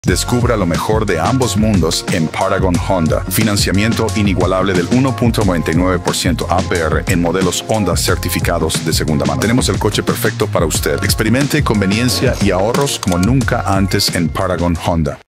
Descubra lo mejor de ambos mundos en Paragon Honda. Financiamiento inigualable del 1.99% APR en modelos Honda certificados de segunda mano. Tenemos el coche perfecto para usted. Experimente conveniencia y ahorros como nunca antes en Paragon Honda.